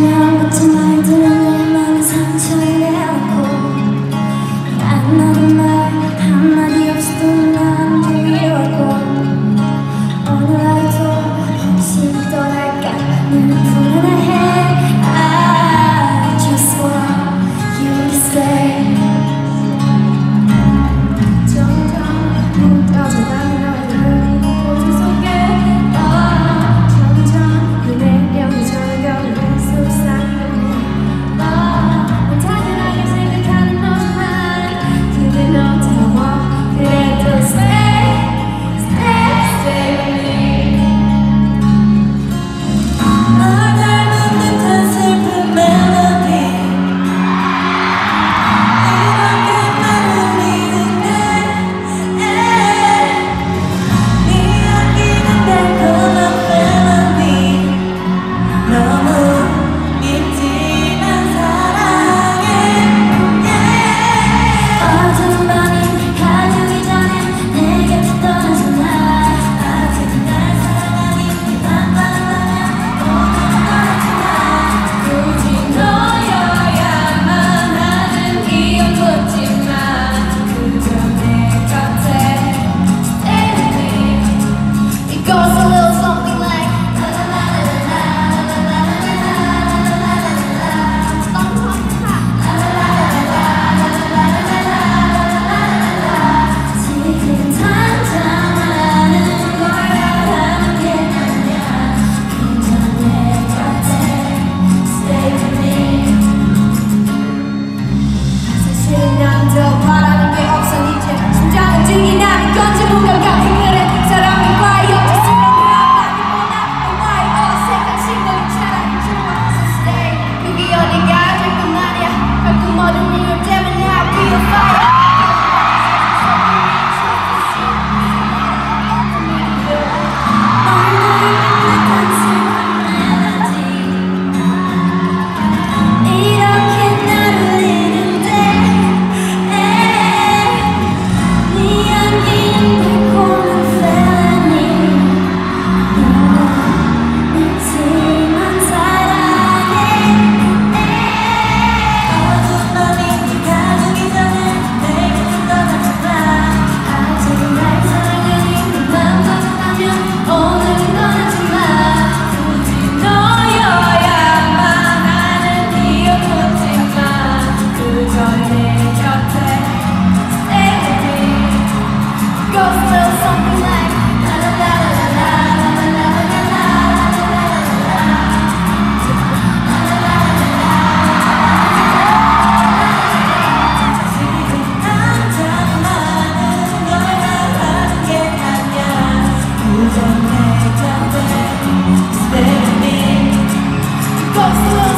명 같은 말들은 내 맘에 상처를 내놓고 안 나는 말 한마디 없이도 난 미워하고 오늘 하루도 혹시 떠날까 늘 불안해. I just want you to stay. 점점 무뎌져가는 너의 포즈 속에 점점 그 매력이 저려가는 속삭이는 난 당연하게 생각하는 너지만 그게 너 더워. 그래도 stay, stay, stay with me. 널 닮은 듯한 슬픈 멜로디 Go slow.